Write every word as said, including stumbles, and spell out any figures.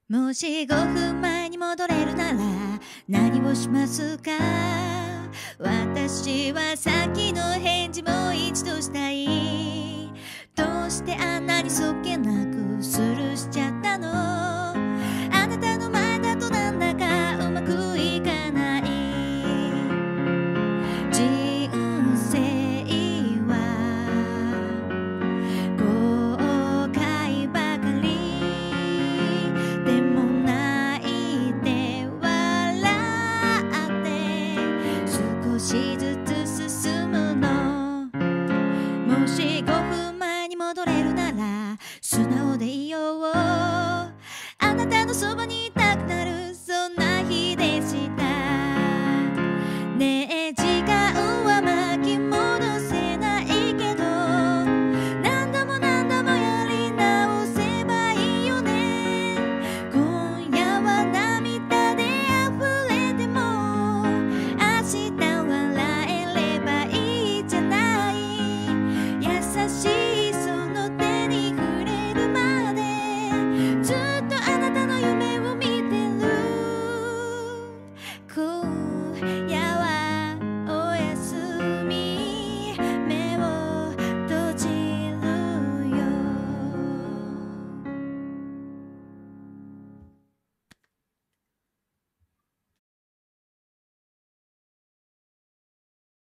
もしごふんまえに戻れるなら何をしますか？私はさっきの返事もう一度したい。どうしてあんなにそっけなくスルーしちゃった